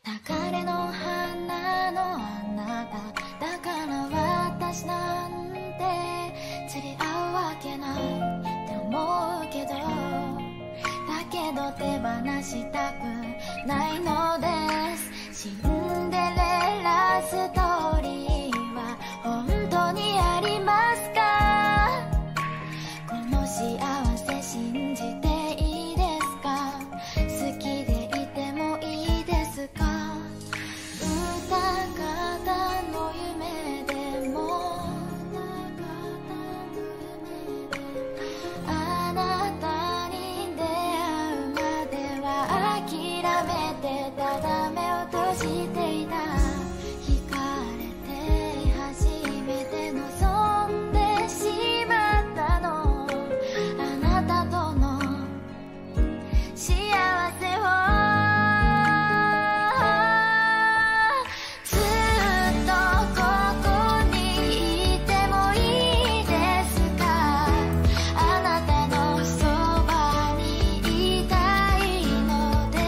流れの花のあなただから私なんて釣り合うわけないって思うけど、だけど手放したくないのです。シンデレラストーリーは本当にありますか？この幸せ信じていいですか？好きでいてもいいですか？歌方の夢でもあなたに出会うまでは諦めてただ目を閉じていた。惹かれて初めて望んでしまったの、あなたとの幸せを。ずっとここにいてもいいですか？あなたのそばにいたいのです。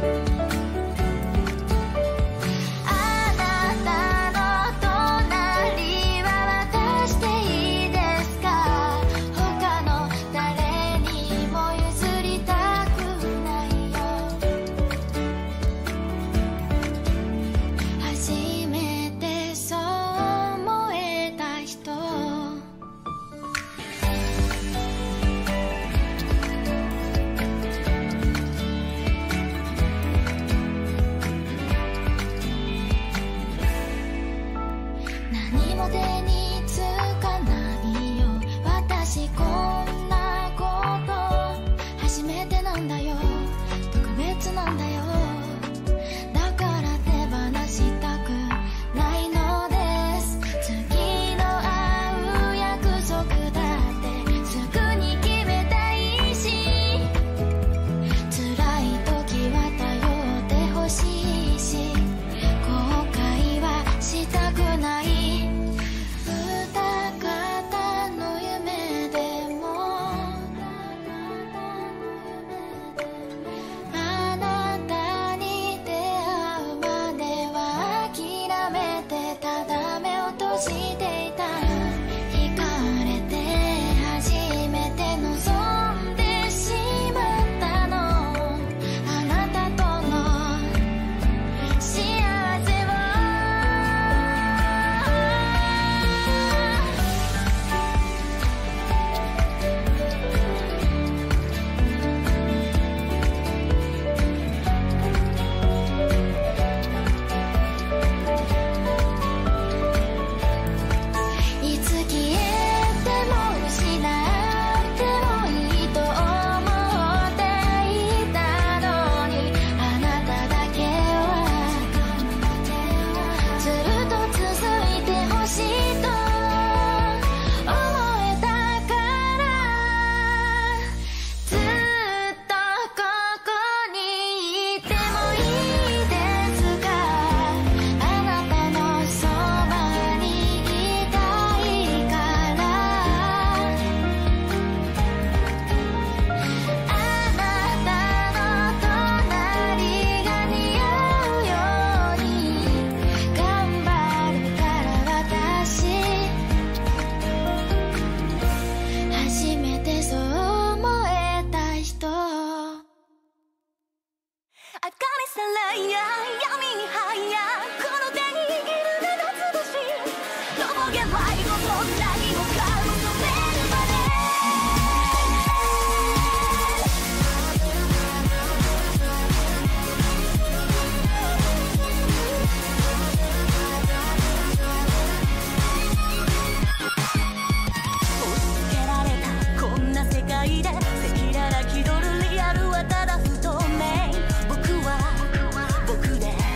あなたの隣は私でいいですか？他の誰にも譲りたくないよ。初めてそう思えた人、何も手につかないよ。私こんなこと初めてなんだよ。特別なんだよ。だから手放したくないのです。次の会う約束だってすぐに決めたいし、辛い時は頼ってほしいし、後悔はしたくない。歌方の夢でもあなたに出会うまでは諦めてただ目を閉じていた。惹かれて初めて望んでしまったの、あなたとの幸せを。いつ消えても失ってもいいと思っていたのに、あなただけはずっと続いてほしいと思えたから、ずっとここにいてもいいですか？あなたのそばにいたいから、あなたの隣が似合うように頑張るから私。初めてそう思えた人。明かりさらや闇に入やこの手に握る七つ星、のぼげ迷子も何もかも止めるまで。押し付けられたこんな世界で赤裸々気取るリアルはただ不透明。僕は僕で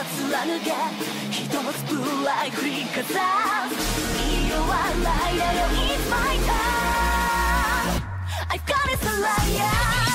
貫け一つプライ振りかざすいいよ笑いだよ It's my time I've got it a liar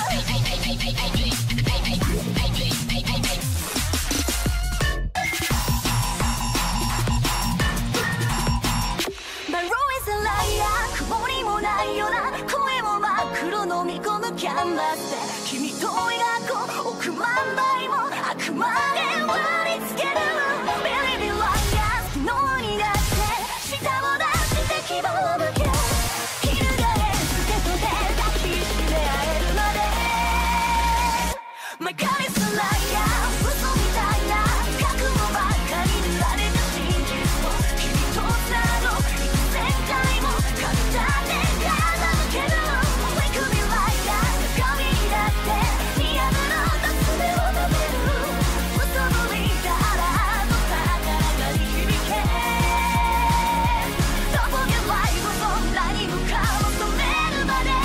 My role is a liar 曇りもないよな声も真っ黒飲み込むキャンバスで君と描こう億万倍も悪魔で割りつける Baby liar 好きのになって舌を出して希望を向け翻る手と手抱きしめ合えるまで My God is a liar 嘘みたいな覚悟ばかり塗られた真実を君とつなごう幾千回も簡単で傾ける Wake me liar 鏡になって見破ろうと爪を止める嘘ぶりだらの宝がに響けどこでライブも何もかも止めるまで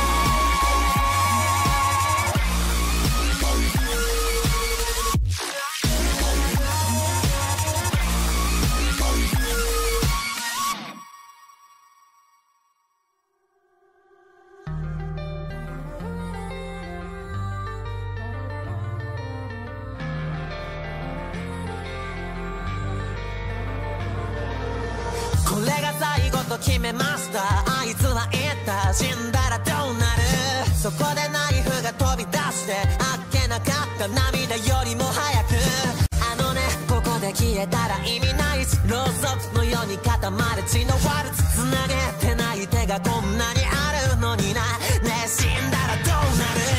これが最後と決めましたあいつは言った死んだらどうなるそこでナイフが飛び出してあっけなかった涙よりも早くあのねここで消えたら意味ないしろうそくのように固まる血のワルツつなげてない手がこんなにあるのになねえ死んだらどうなる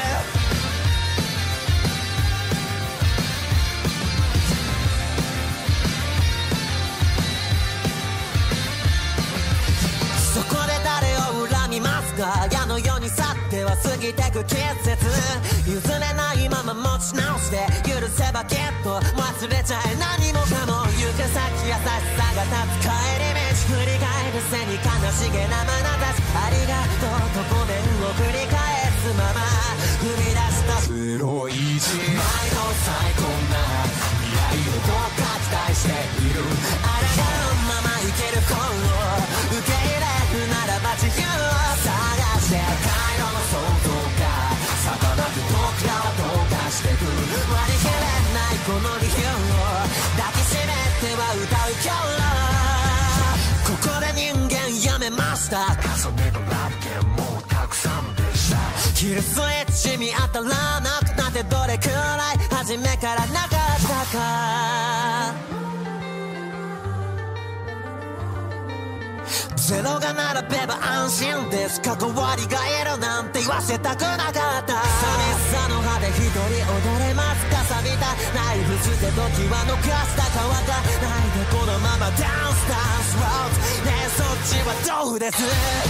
そこで誰を恨みますか矢のように去っては過ぎてく季節譲れないまま持ち直して許せばきっと忘れちゃえ何もかも行く先優しさが立つ帰り道振り返る背に悲しげな眼差しありがとうとごめんを繰り返すまま踏み出した0-1毎度最高な未来をどうか期待しているあらがうまま生きる声を受け入れならば地球を探して回路の想像が儚く僕らはどうかしてく割り切れないこの理由を抱きしめては歌う今日ここで人間やめました重ねのラブゲームもうたくさんでしたキルスイッチ見当たらなくなってどれくらい初めからなかったかゼロが並べば安心です関わりがいるなんて言わせたくなかった寂しさの葉で一人踊れますか錆びたナイフ捨て時は逃した乾かないでこのままダンスダンスロードねえそっちはどうですか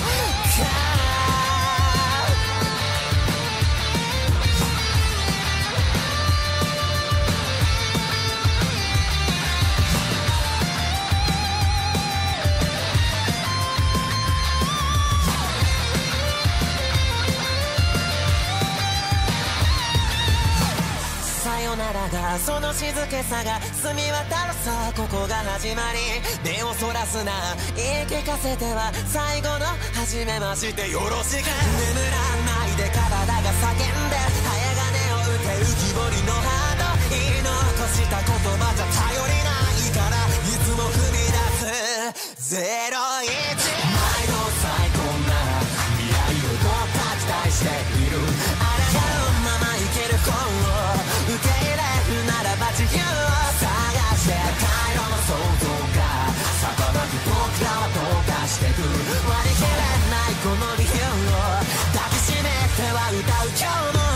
がその静けさが澄み渡るさここが始まり目をそらすな言い聞かせては最後の初めましてよろしく眠らないで体が叫んで早金を打て浮き彫りのハート言い残した言葉じゃ頼りないからいつも踏み出す01毎度最高な未来をどうか期待しているあらがうまま生きる声を受け入れるならば地球を探して回路の想像が儚く僕らはどうかしてく割り切れないこの理由を抱きしめては歌う今日も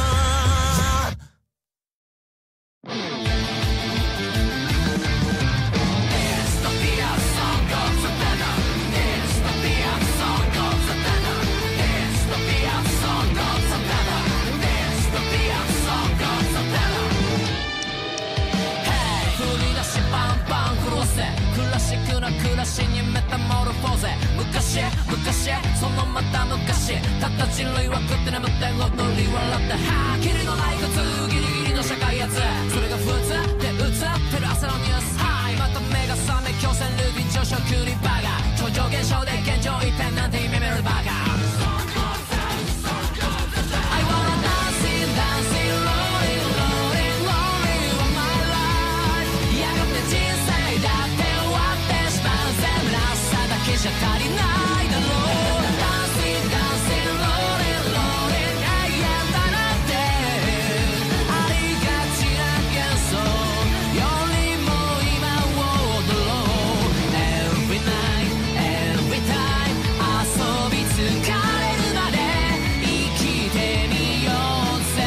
クラシックな暮らしにメタモルフォーゼ昔そのまた昔たった人類は食って眠って踊り笑ってはっきりのない普通ギリギリの社会やつそれが普通って映って朝のニュースハイまた目が覚め強制ルーティン上昇クリバカ超常現象で現状一変なんて夢見るバカ I wanna dancing dancing rolling rolling rolling on my life やがて人生だって終わってしまうぜ虚しさだけじゃ足りないだろう Dancing dancing rolling rolling 永遠だなんてありがちな幻想よりも今を踊ろう Every night every time 遊び疲れるまで生きてみようぜ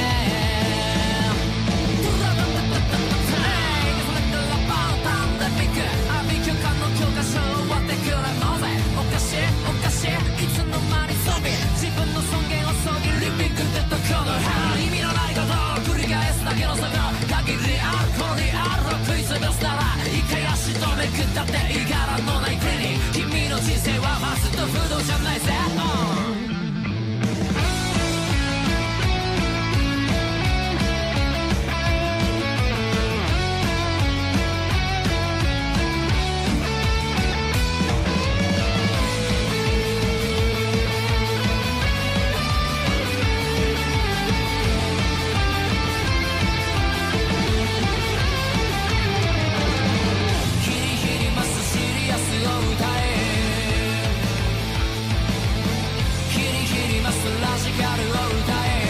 Hey それからパンパンでピックアビ休暇の教科書終わってくれもぜおかしいおかしいいつの間にゾンビ自分の尊厳をそぎリビングでとこの意味のないことを繰り返すだけの作業限りあるこにあると食いつぶすなら一回足止めくったっていい柄のない国に君の人生はファストフードじゃないぜ、ヒリヒリマスシリアスを歌えヒリヒリマスラジカルを歌え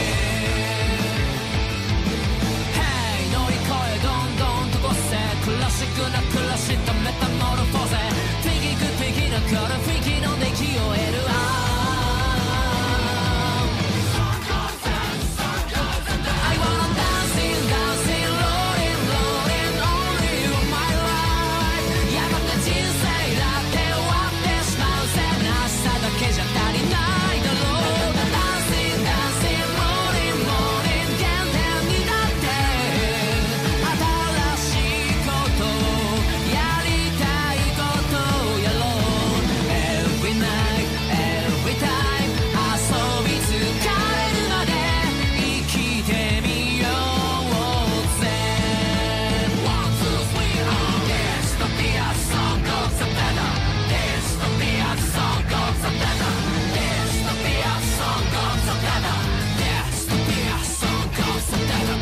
Hey 乗り越えどんどんとこせクラシックな暮らしとメタモルフォーゼフィギグフィギのコルフィギの出来を得るI wanna dancing dancing rolling rolling only on my life やがて人生だって終わってしまうぜ虚しさだけじゃ足りないだろう Dancing dancing rolling rolling 原点にだって新しいことをやりたいことをやろう Every night every time 遊び疲れるまで生きてみようぜ One, two, three, This to be a song of the better This to be a song of the better This to be a song of the better This to be a song of the better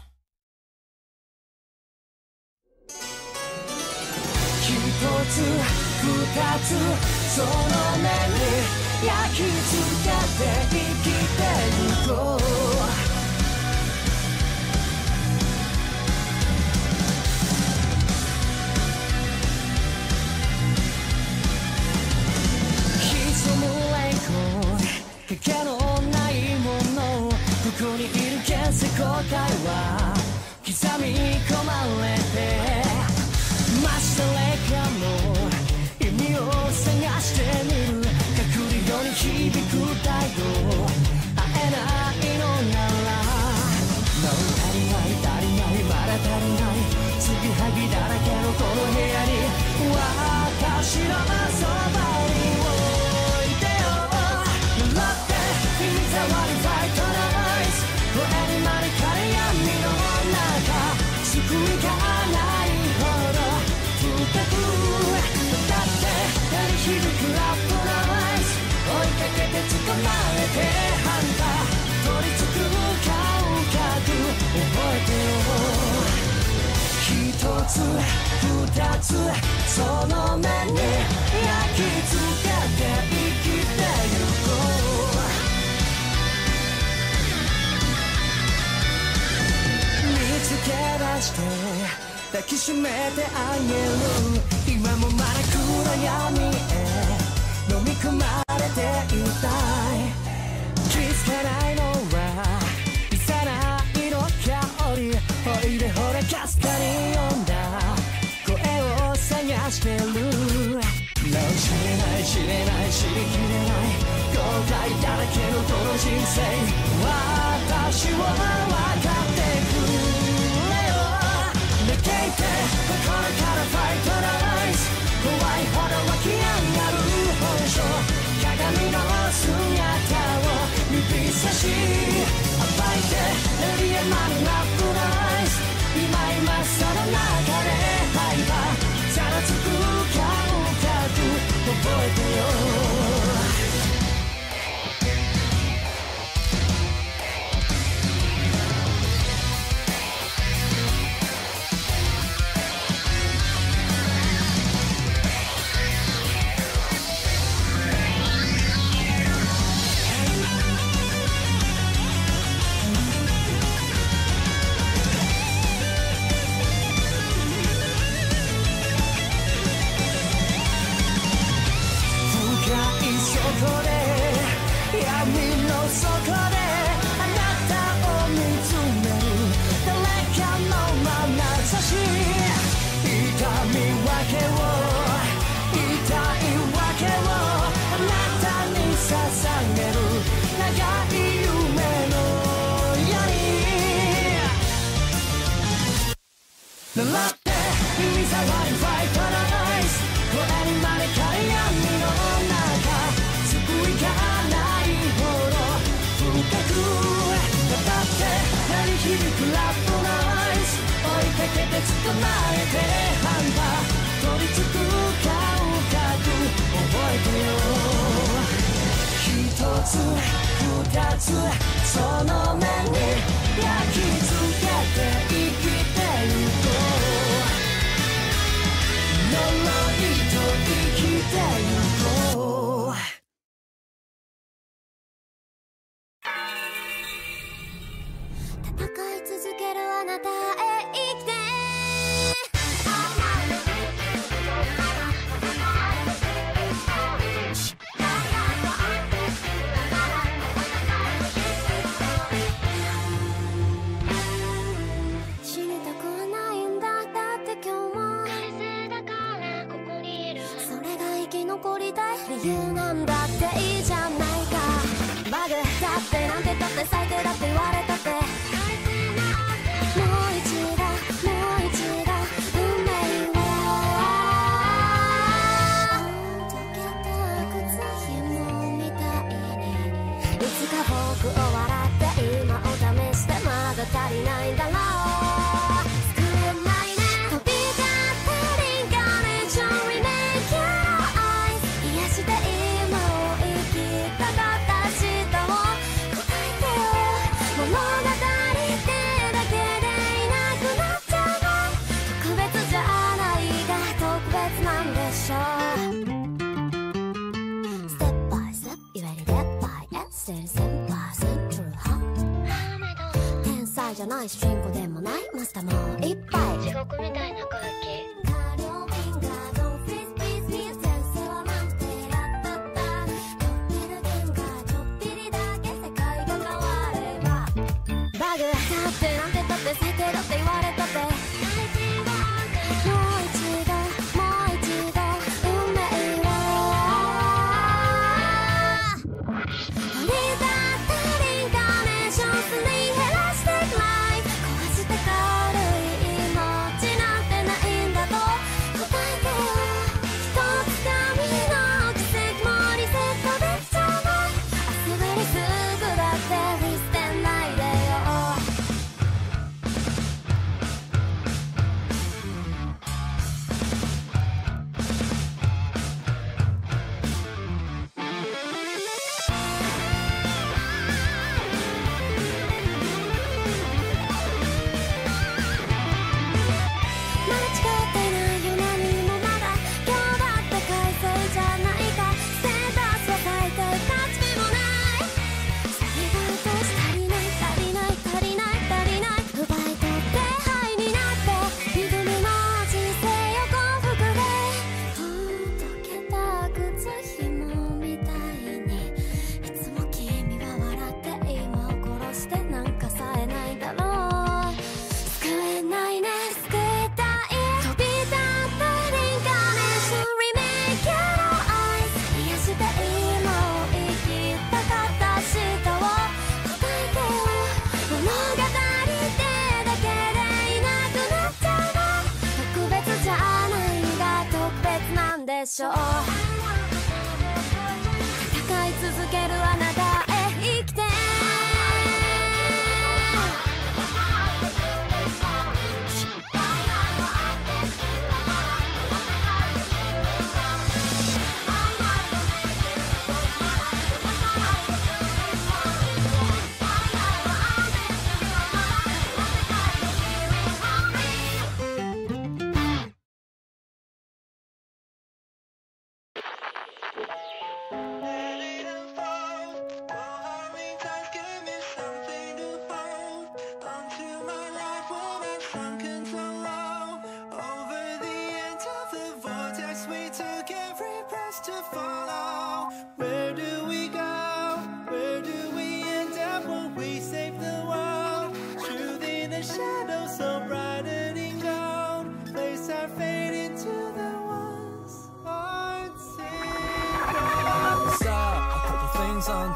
一つ二つその目に焼き付けて生きてゆこう潜む霊魂かけのないものここにいる現世後悔は刻み込まれて真下誰かの意味を探してみる隠れように響く態度会えないのならもう足りない足りないまだ足りない継ぎはぎだらけのこの部屋に私のそばに置いてよ乗って耳障りファイトナイス声にまで枯れ闇の中救いがないほど深くだって鳴り響くラップナイス追いかけて捕まえてハンター取り付く感覚覚えてよ一つ二つその目に焼き付けて生きてゆこう見つけ出して抱きしめてあげる今もまだ暗闇へ飲み込まれていたい気づかないのは小さな色香りおいでほらかすかに読んだ声を探してる No 知れない知れない知りきれない後悔だらけのこの人生私を分かってくれよ泣けて心からファイトナイス怖いほど湧き上がる本性鏡の姿を指差し暴いてエリアマンラップナイス今その中で習って耳障りファイトナイスこれにまでかい闇の中救いがないほど深く語って鳴り響くラッドナイス追いかけて捕まえてハンター取り付く感覚覚えてよ一つ二つその目に焼き付けて生きてゆこう呪いと生きてゆこう戦い続けるあなたへ生きて死にたくはないんだだって今日も快晴だからここにいるそれが生き残りたい理由なんだっていいじゃないかバグだってなんてだって最低だって言われたってもう一度運命を溶けた靴紐みたいにいつか僕を笑って今を試してまだ足りないんだろう救えないね飛び立ったリンカーネーション Remake your eyes 癒して今を生きたかった明日を答えてよ物語ってだけでいなくなっちゃうの特別じゃないが特別なんでしょう Step by step you ready get by and still 1000% true heart 天才じゃないし主人公でもないマスターもいっぱい地獄みたいな空気過量敏感のフリスピースに先生はなんてやったったちょっぴり喧嘩ちょっぴりだけ世界が変わればバグだってなんてだって最低だって言われたってもう一度運命を降り立ったリンカーネーションすり減らしてくらい壊して軽い命なんてないんだと答えてよ一つ紙の奇跡もリセットできちゃうの焦がりすぐだってリ捨てないでよ間違ってないよ何もまだ今日だって快晴じゃないかステータスは最低価値もないそれが落とし足りない奪い取って灰になってリズムの人生を幸福で溶けた靴紐みたいにいつも君は笑って今を殺してなんかさえないだろう救えないね救いたい飛び立ったリンカーネーション Remake your eyes 癒して今を生きたかった明日を答えてよ物語ってだけでいなくなっちゃうの特別じゃないが特別なんでしょう戦い続けるあなたへ生きて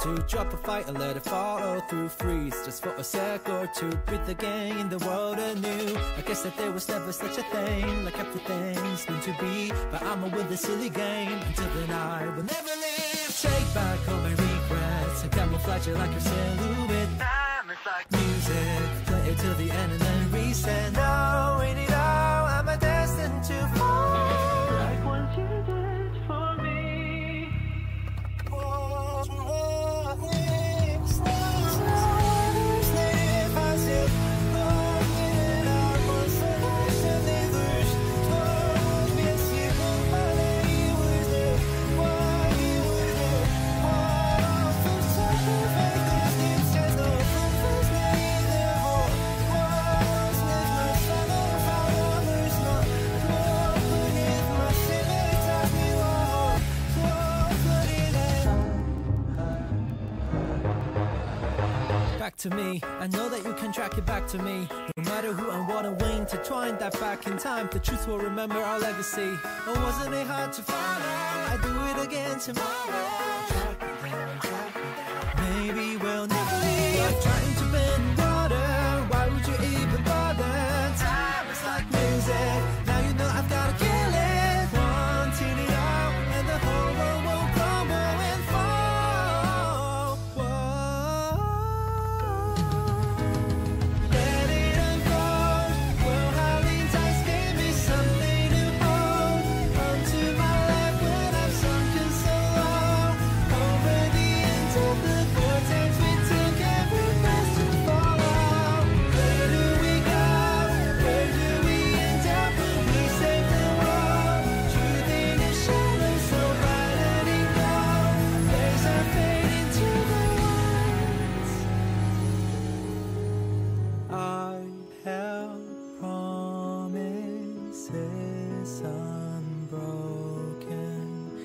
to drop a fight and let it follow through. Freeze just for a sec or two. Breathe again in the world anew. I guess that there was never such a thing, like everything's meant to be. But I'm a with the silly game until then I will never leave. Take back all my regrets and camouflage it like your silhouette. Time is like music, play it till the end and then reset. Knowing it all, am I destined to fall? Like what you did for me. Back to me, I know that you can track it back to me. No matter who and what and when, intertwine that back in time. The truth will remember our legacy. Oh, wasn't it hard to follow? I'd do it again tomorrow. Maybe we'll never leave. I'm trying to bend water. Why would you even bother? Time is like music. Now you know I've gotta kill it. Wanting it all, and the whole world will crumble and fall. Whoa. Let it unfold. Well, howling tides give me something to hold. Onto my lap when I've sunken so low. Over the end of the vortex, we took every breath to follow. Where do we go? Where do we end up when we save the world? Truth in the shadows, so bright and gold. There's our fade into the woods. I held promises unbroken,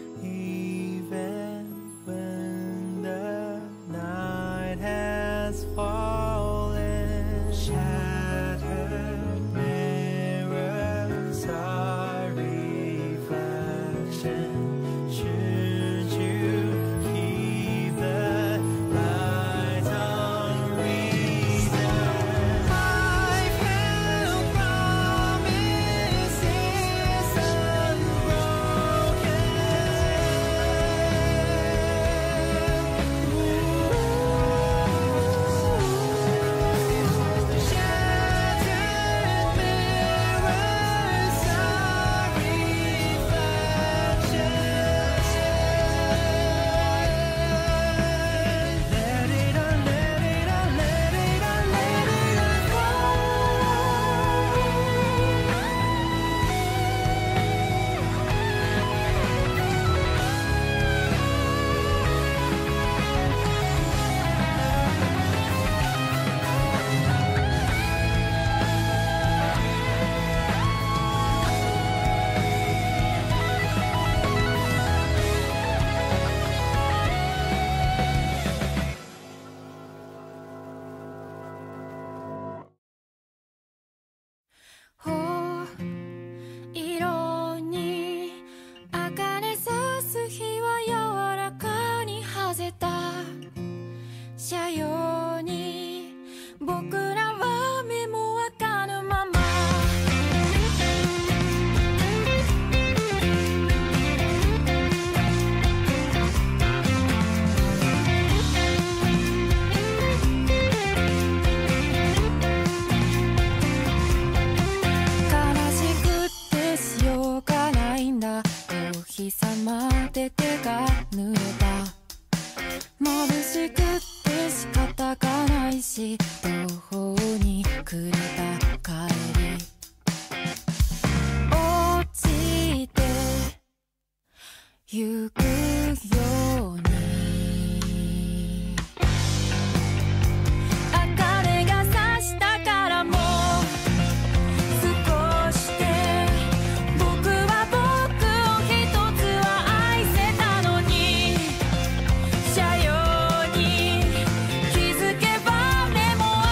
even when the night has fallen. Shattered mirrors are reflection. Should you keep the light on reason? I've held promises unbroken. Shattered mirrors are reflections. Let it on, let it on, let it on, let it色に明かりさす日は柔らかにはぜた車両に僕らは目も開かぬまま悲しくってしようがないんだお日様で手が濡れた眩しくって仕方がないし途方に暮れた帰り落ちてゆくように明かりが差したからもう少して僕は僕を一つは愛せたのに車両に気づけば目も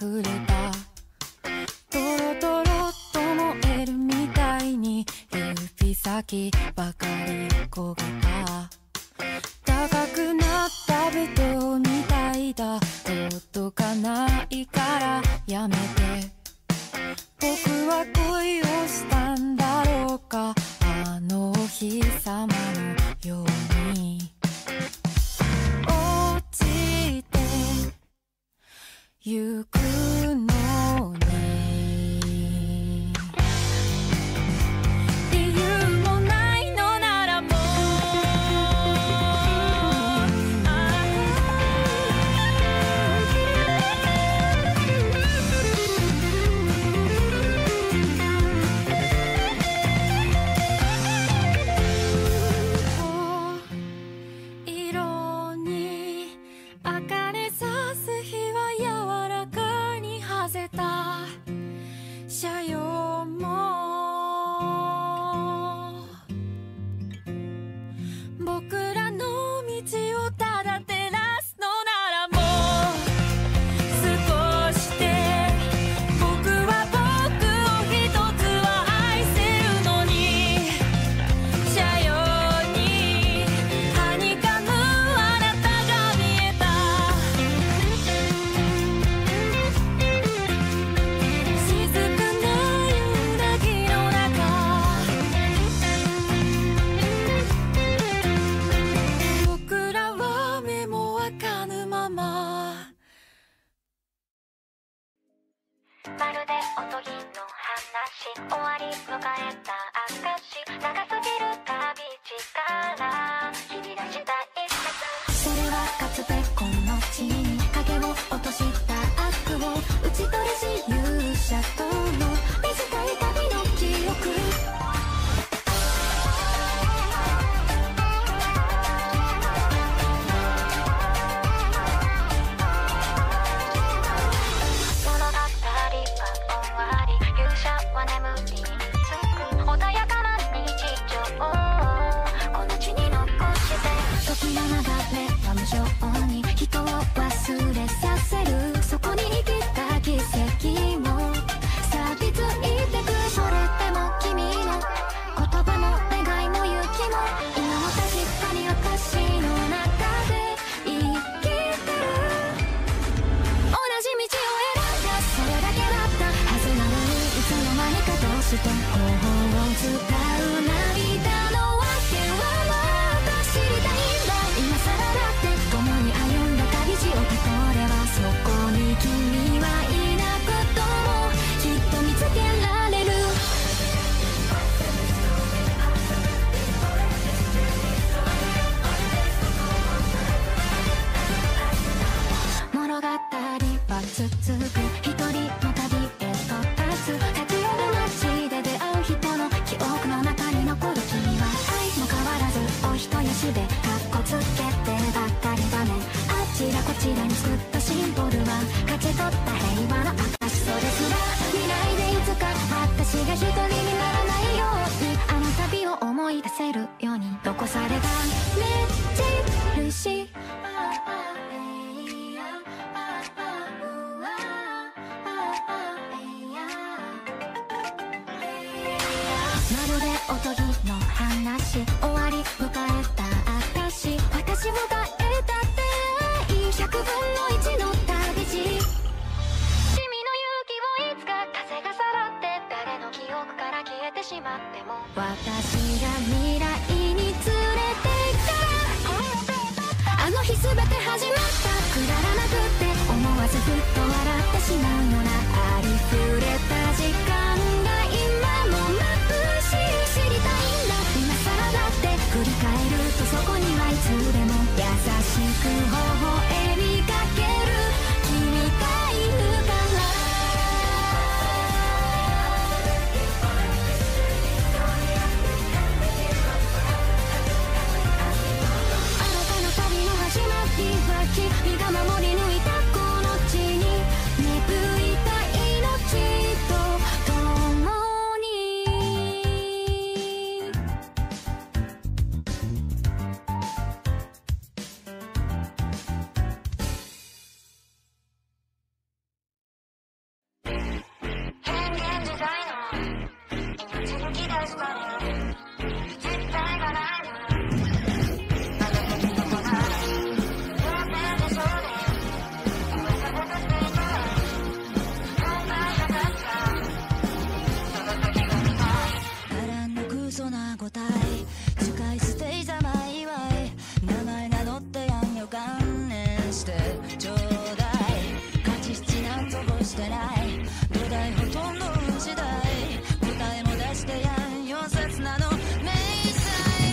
溢れたトロトロと燃えるみたいに指先ばかり焦げた高くなったベトみたいだ届かないからやめて僕は恋をしたんだろうかあの日様のように落ちてゆくのに理由もないのならもう色に明かりさす日は柔らかにはぜた車両も僕らの道をただ照らすのならもう少しで僕は僕を一つは愛せるのに車両にはにかむあなたが見えた静かな夕泣きの中僕らは目も開かぬまままるでおとぎの話終わり迎えた証長すぎる旅路から切り出した一節それはかつてこの地に影を落とした悪を打ち取りし勇者との短い旅の記憶物語は終わり勇者は眠りにつく穏やかな日常をこの地に残して時の流れは無情に人を忘れさせるそこに生きた奇跡も錆びついてくそれでも君の言葉も願いも勇気も今も確かに私の中で生きてる同じ道を選んだそれだけだったはずなのにいつの間にかどうして頬を伝う涙のわけはまた知りたいんだ今さらだって共に歩んだ旅路をたどればそこに君はいなくともきっと見つけられる物語は続く一人の旅へと立つ立ち寄る街で出会う人の記憶の中に残る君は愛も変わらずお人よしでかっこつけてばっかりだねあちらこちらに作ったシンボルは勝ち取った平和の証それすら未来でいつか私が一人にならないようにあの旅を思い出せるように残された目印まるでおとぎの話終わり迎えた証私を変えたって100分の1の旅路君の勇気をいつか風がさらって誰の記憶から消えてしまっても私が未来に連れてからあの日全て始まったくだらなくって思わずふっと笑ってしまうようなありふれた時間が今も眩しい知りたいんだ嘘な答え使い捨ていざまいわい名前名乗ってやんよ観念してちょうだい勝ち七なんぞ欲してない土台ほとんど無視だい答えも出してやんよ切なの明細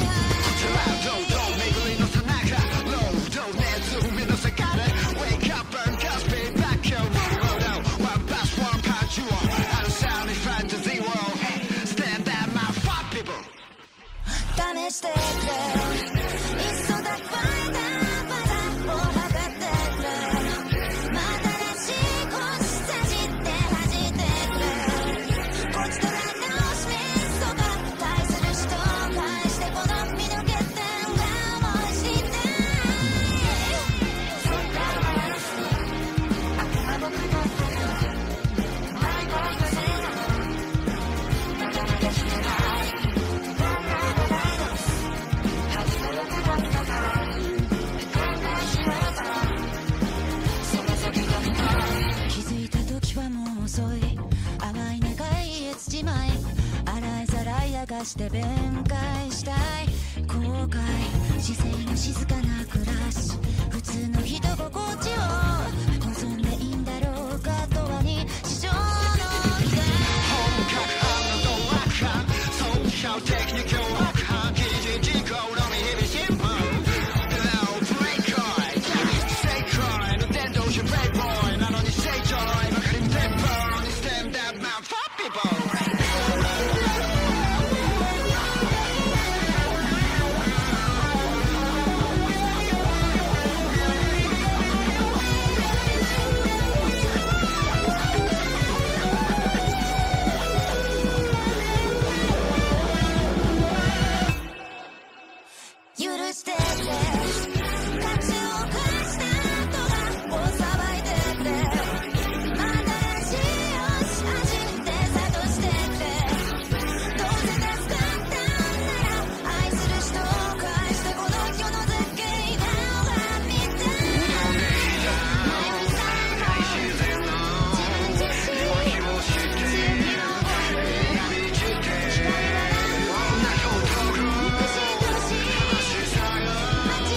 巡りのさなかロードネズミの世界で Wake up and just be back here One pass one punch you on Out of sound in fantasy world Stand up my fuck people 試してくれいっそだファイターパタを測ってくれまたらしい腰さじって恥じてくれこちとら直しミスとか対する人を返してこの身の欠点が思い知りたいそっから話す悪魔僕のマイコースなかなかしてない気づいた時はもう遅い淡い願いへ土まい洗いざらい明かして弁解したい後悔姿勢の静かな暮らし普通の人心地を望んでいいんだろうかとはに市場の日で本格派のドラッグ犯ソーシャルテクニックを悪犯記事事項のみ日々審判 Hello Breakout Sacred の伝道者 Playboy なのに成長ばかりペッパーに Stand up man fuck people 許してくれ価値を貸した後が大騒いでくれまたらしいよし味で諭してくれどうせ助かったんなら愛する人を返してこの世の絶景が見たい眠さも自分自身次の声光なら肉親とし街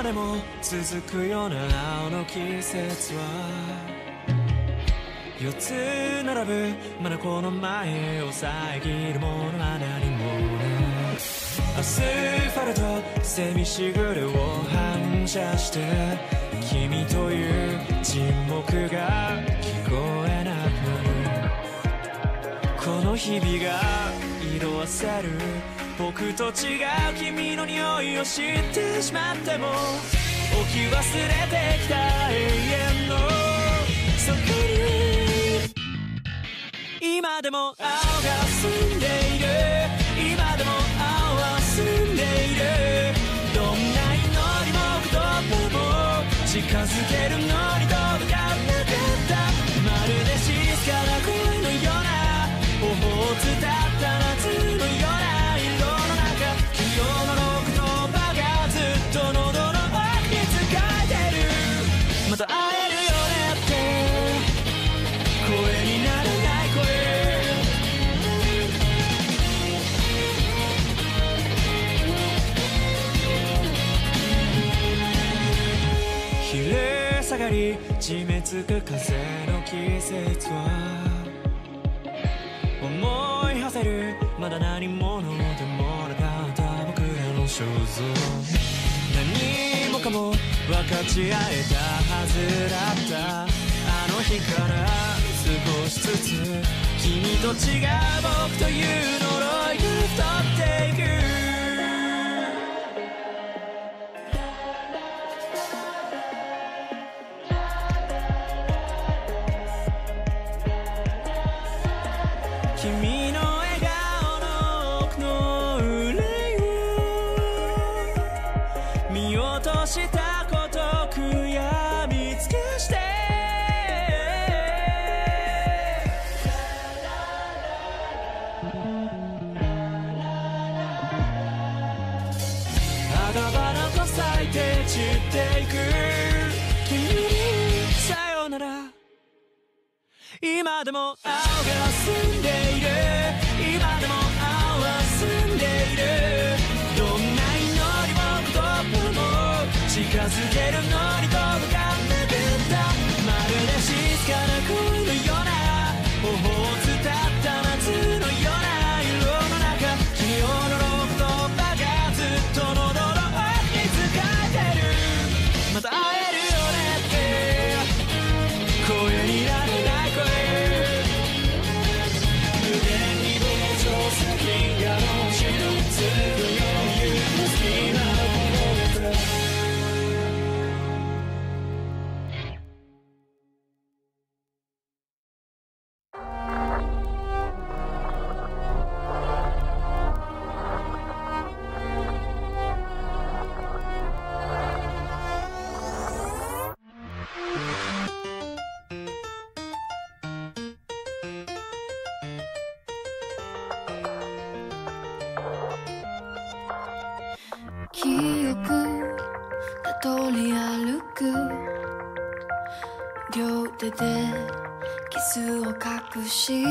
でも続くような青の季節は4つ並ぶまだこの前を遮るものは何もないアスファルトセミしぐれを反射して君という沈黙が聞こえなくなるこの日々が色あせる僕と違う君の匂いを知ってしまっても置き忘れてきた永遠のそこに今でも青が澄んでいる今でも青は澄んでいるどんな祈りも言葉も近づけるのに届かなかったまるで静かな声のような頬を伝った夏のような色の中昨日の言葉がずっと喉の奥に使えてるまた会えるよねって声にならない声昼下がり締め付く風の季節は思い馳せるまだ何者でもなかった僕らの肖像何もかも分かち合えたはずだったあの日から少しずつ君と違う僕という呪いが太っていく君の笑顔の奥の憂いを見落としたこと悔やみつけして赤花と咲いて散っていく君にさよなら今でも青が澄んでいる今でも青は澄んでいるどんな祈りも言葉も近づけるのに届かなかったまるで静かな声のような頬を伝った夏のような色の中昨日の言葉がずっと喉の奥に使えてるまた会えるよねって声になれない声無限に膨張する銀河の地のつくよういう好きなものだ記憶たどり歩く両手でキスを隠し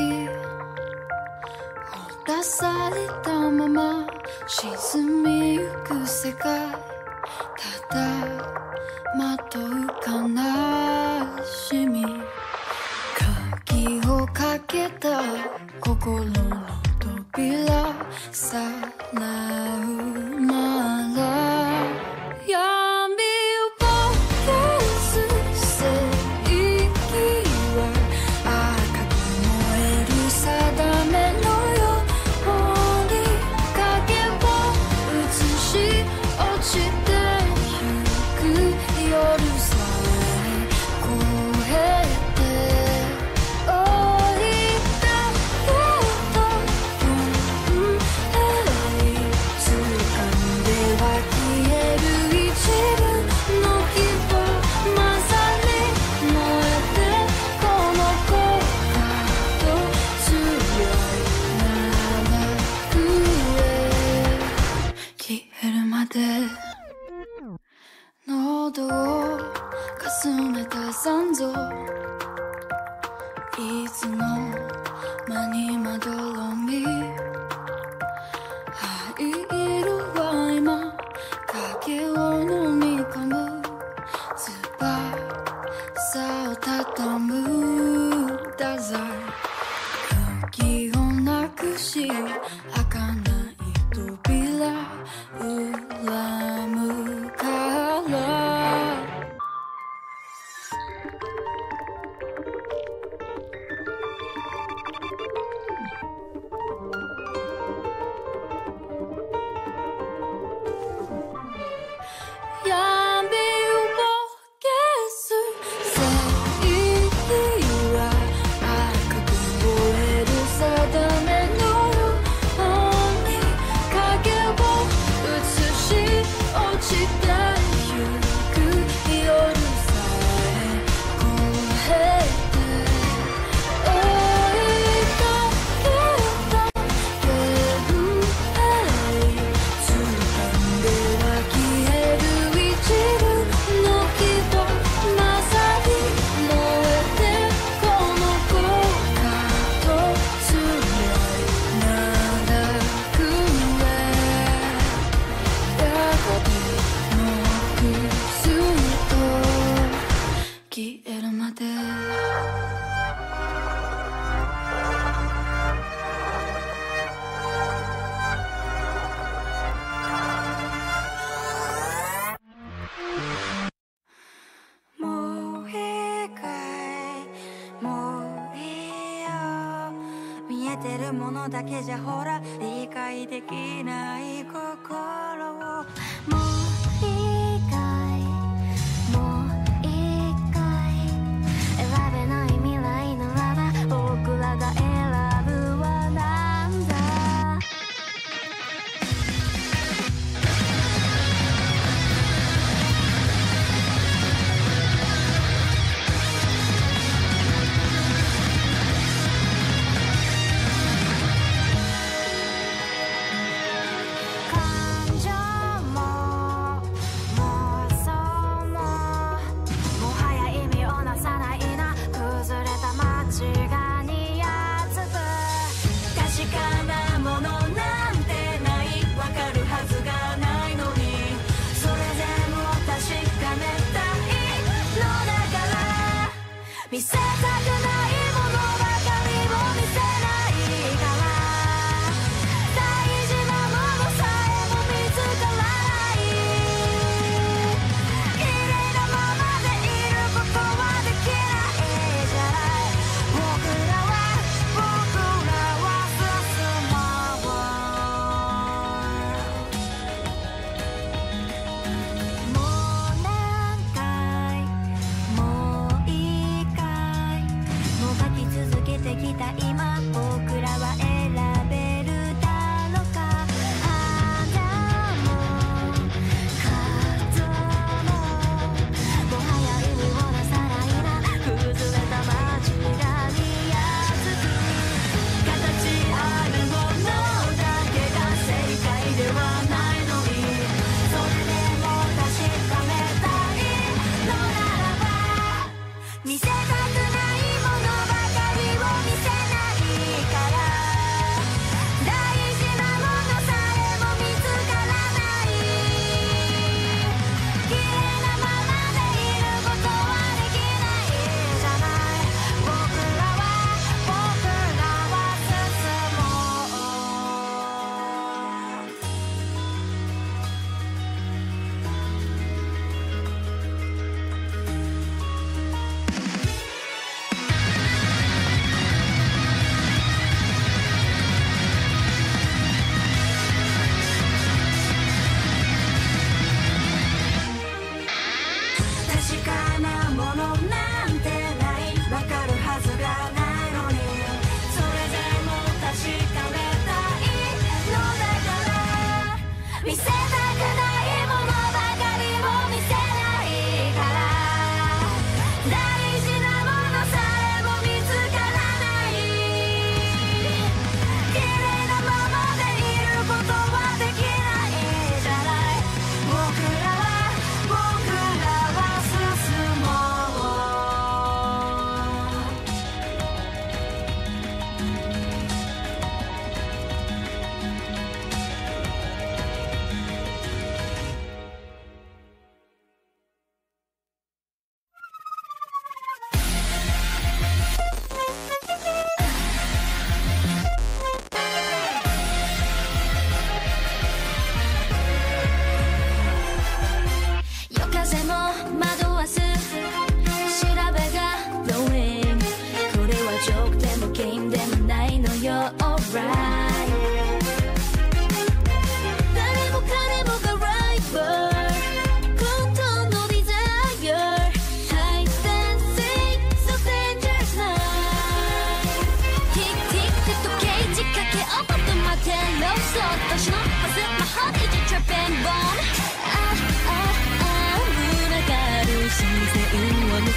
放らされたまま沈みゆく世界ただまとう悲しみ鍵をかけた心の扉さらうなら闇を消す正義は赤く燃える定めのように影を映し落ちてゆく夜さえ越えて降りた喉をかすめた残像いつの間にまどろみ灰色は今影を飲み込む畳む太宰空気をなくし開かない扉恨むから闇を消す正義は赤く燃える定めのように影を映し落ちてゆく夜さえ越えて追いかけたフェルヘイ掴んでは消える一部の希望まさに燃えてこの後悔と辛い長くへやがてもうすっと消えるまでもういいかいもういいよ見えてるものだけじゃほら理解できない心をもういいかいもういいかい選べない未来ならば僕らが選ぶはなんだ感情も妄想ももはや意味をなさないな崩れた街がにやつく確かなものなんてないわかるはずがないのにそれでも確かめたいのだから見せたくないものばかりを見せないから大事なものさえも見つからない綺麗なままでいることはできないじゃない僕らは進もうもう何回もういいかいもがき続けてきた今僕らは選べるだろうか花も風ももはや意味をなさないな崩れた街が見やすく形あるものだけが正解ではないのにそれでも確かめたいのならば見せたくないものばかりを見せないから大事なものさえも見つからない綺麗なままでいることはできないじゃない僕らは進もう確かなものなんてないわかるはずがないのにそれでも確かめたいのだから見せたくないものばかりを見せないから大事なものさえも見つからない綺麗なままでいることはできないじゃない僕らは進も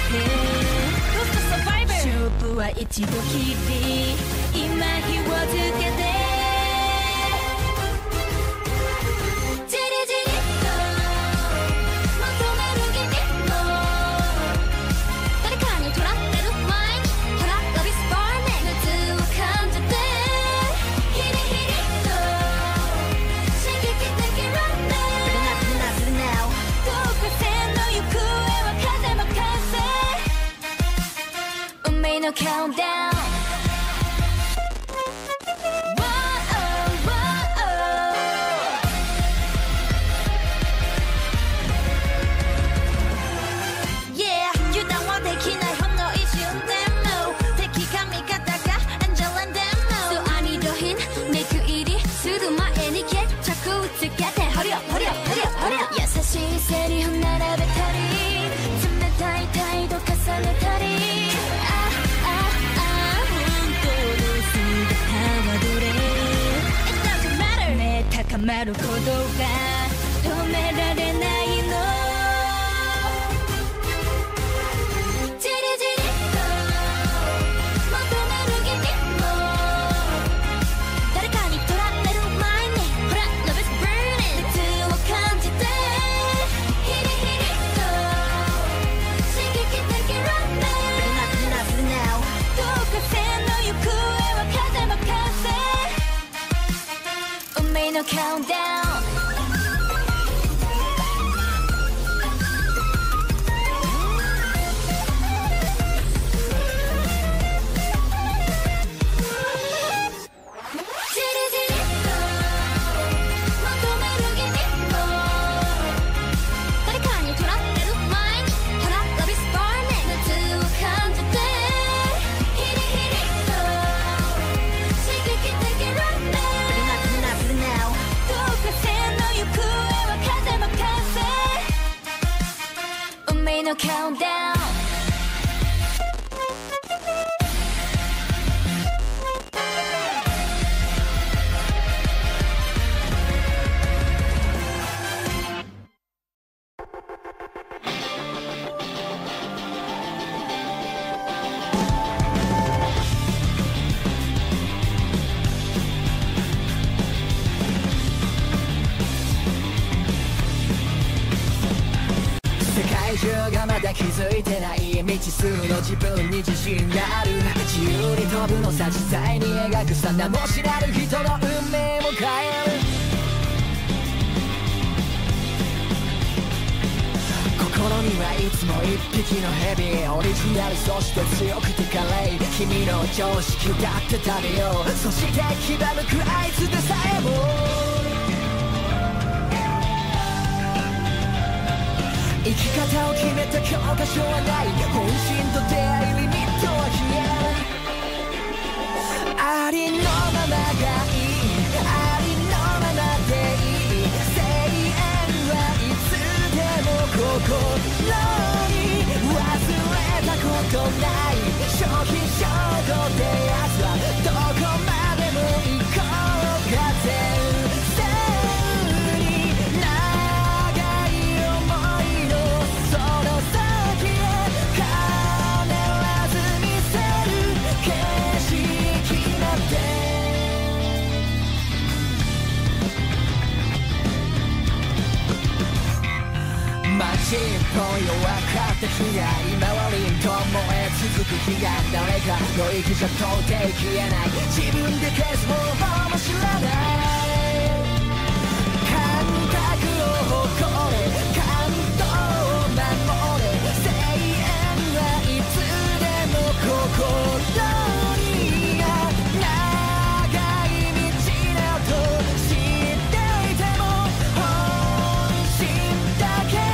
勝負は一度きり今火をつけてじりじりと求める君も誰かにとらってる前にほら Love is burning 熱を感じてヒリヒリと刺激的ランナーどこ線の行方は風任せ運命のカウントダウン優しいセリフ並べたり冷たい態度重ねたり本当の姿はどれ It doesn't matter ね高まる鼓動が止められないのじりじりと求める君も誰かにとらってる前にほら Love is burning 熱を感じてヒリヒリと刺激的ランナーどこ線の行方は風任せ運命のカウントダウンのカウントダウンまだ気づいてない未知数の自分に自信がある自由に飛ぶのさ実際に描くさ名も知らぬ人の運命も変える心にはいつも一匹の蛇オリジナルそして強くて華麗君の常識だって食べようそして気が向くあいつでさえも生き方を決めた教科書はない本心と出会いリミットは消えるありのままがいいありのままでいい声援はいつでも心に忘れたことない初期衝動で奴はどこまでも行こうか全街っぽい弱かった日が今は凛と燃え続く日が誰かの息じゃ到底消えない自分で消す方法も知らない感覚を誇れ感動を守れ声援はいつでも心にあ長い道など知っていても本心だけ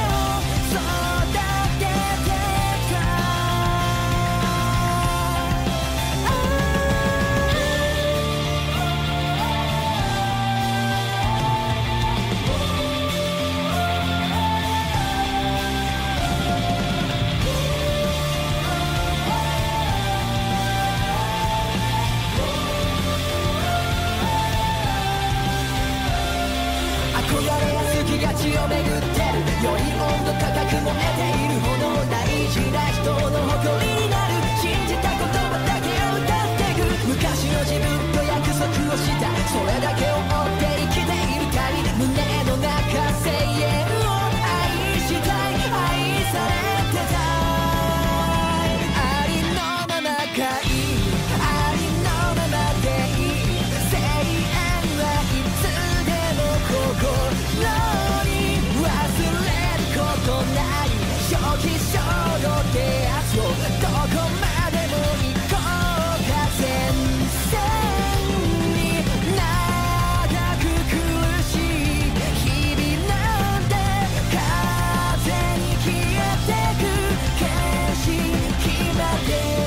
がちを巡ってるより温度高く燃えているほどない事な人の誇りになる信じた言葉だけを歌ってく昔の自分と約束をしたそれだけを追って生きている旅胸の中声援を愛したい愛されてたいありのままがいいありのままでいい声援はいつでも心に忘れることない初期衝動ってやつをどこまでも行こうか前線に長く苦しい日々なんて風に消えてく景色まで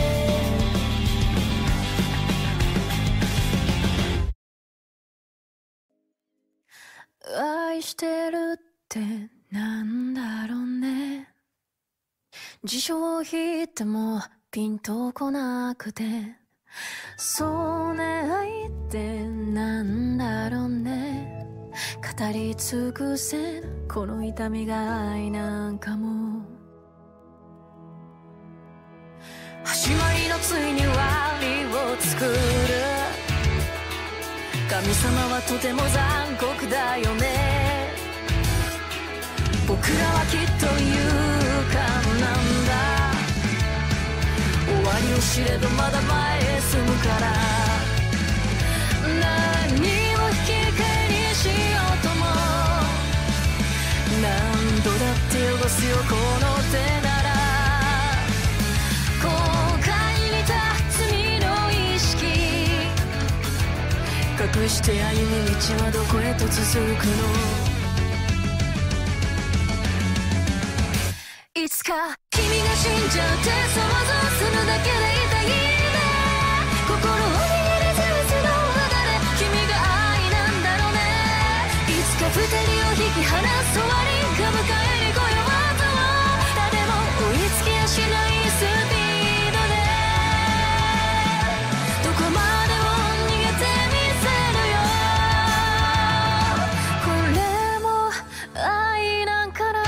愛してるってなんだろうね辞書を引いてもピンとこなくてそうね愛ってなんだろうね語り尽くせるこの痛みが愛なんかも始まりのついに終わりを作る神様はとても残酷だよね僕らはきっと勇敢なんだ終わりを知ればまだ前へ進むから何を引き換えにしようとも何度だって汚すよこの手なら後悔に似た罪の意識隠して歩む道はどこへと続くのいつか君が死んじゃって想像するだけで痛いね心を握りつぶすのは誰君が愛なんだろうねいつか二人を引き離す終わりが迎えに来ようと誰も追いつきやしないスピードでどこまでも逃げてみせるよこれも愛なんかな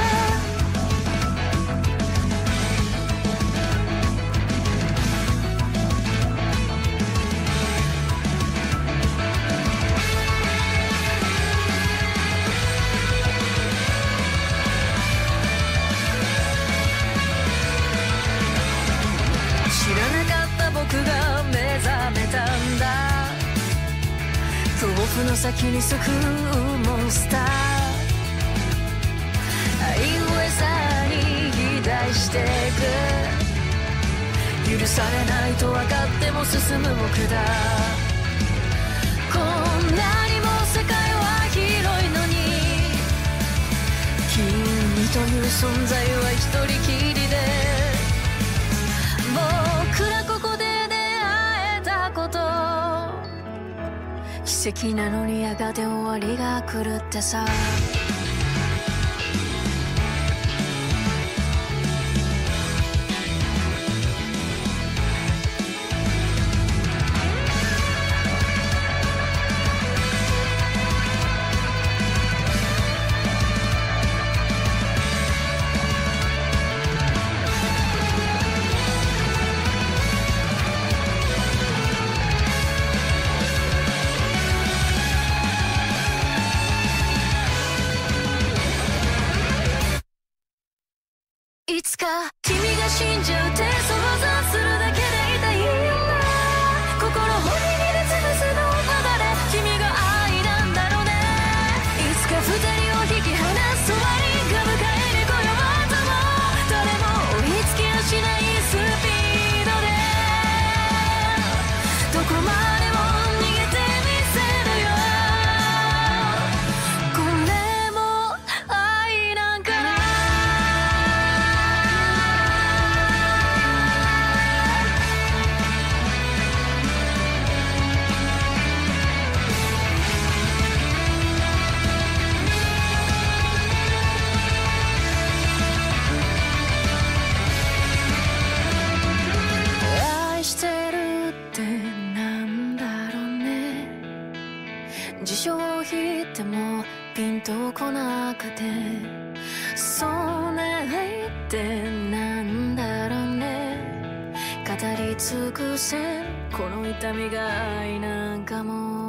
僕が目覚めたんだ恐怖の先に咲くモンスター愛を餌に肥大していく許されないと分かっても進む僕だこんなにも世界は広いのに君という存在は一人きりで僕らここで出会えたこと奇跡なのにやがて終わりが来るってさいつか君が死んじゃうって想像するだけで痛いよな心を握りつぶすのは誰君が愛なんだろうねいつか二人を引き離す終わりが迎えに来ようとも誰も追いつきやしないスピードでどこまでも逃げてみせるよこれも愛なんかな愛してるってなんだろうね辞書を引いてもピンとこなくてそうね愛ってなん尽くせんこの痛みが愛なんかも